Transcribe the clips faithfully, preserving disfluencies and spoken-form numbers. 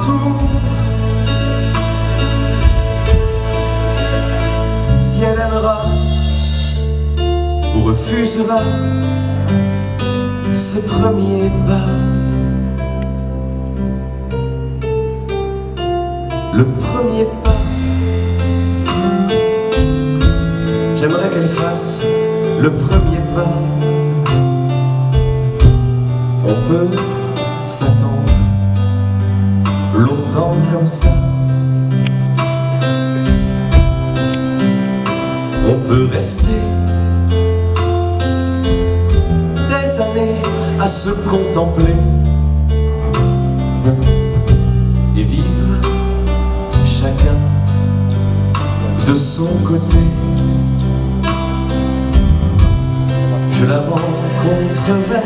autour. Si elle aimera ou refusera ce premier pas, le premier pas, j'aimerais qu'elle fasse le premier pas. On peut s'attendre longtemps comme ça, on peut rester des années à se contempler et vivre chacun de son côté. Je la rencontrerai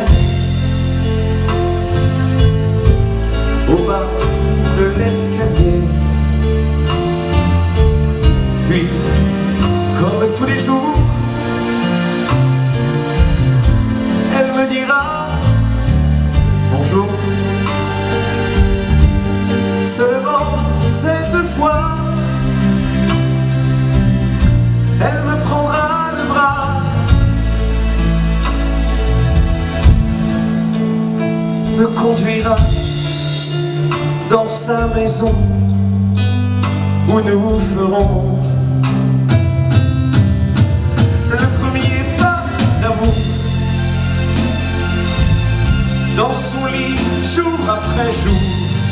au bas de l'escalier, puis comme tous les jours, elle me dira bonjour. Seulement cette fois, elle me prendra le bras, me conduira dans sa maison où nous ferons le premier pas d'amour. Dans son lit, jour après jour,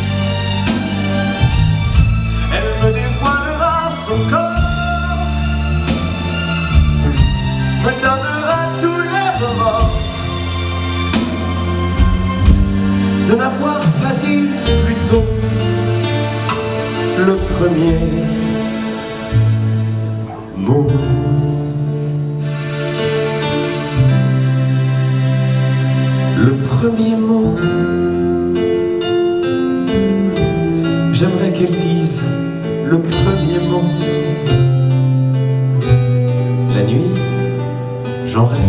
elle me dévoilera son corps, me donnera tous les remords de n'avoir pas dit plus tôt le premier mot. Le premier mot, j'aimerais qu'elle dise le premier mot. La nuit, j'en rêve,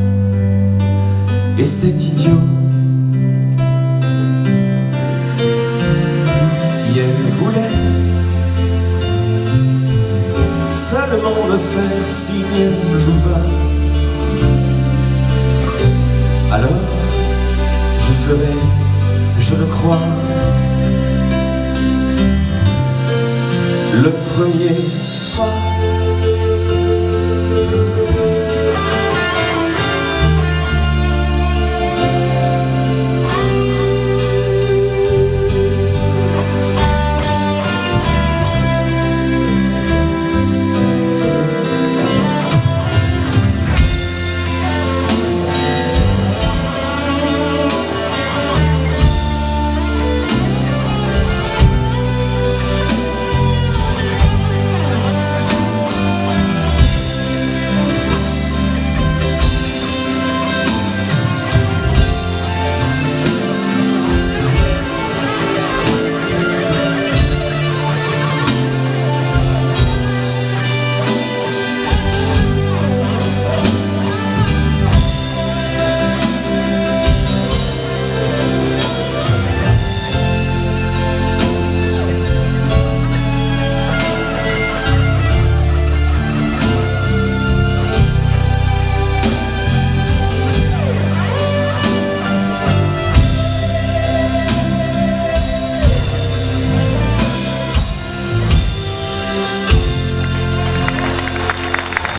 et c'est idiot. Si elle voulait seulement me faire signer tout bas, alors je ferai, je le crois, le premier pas.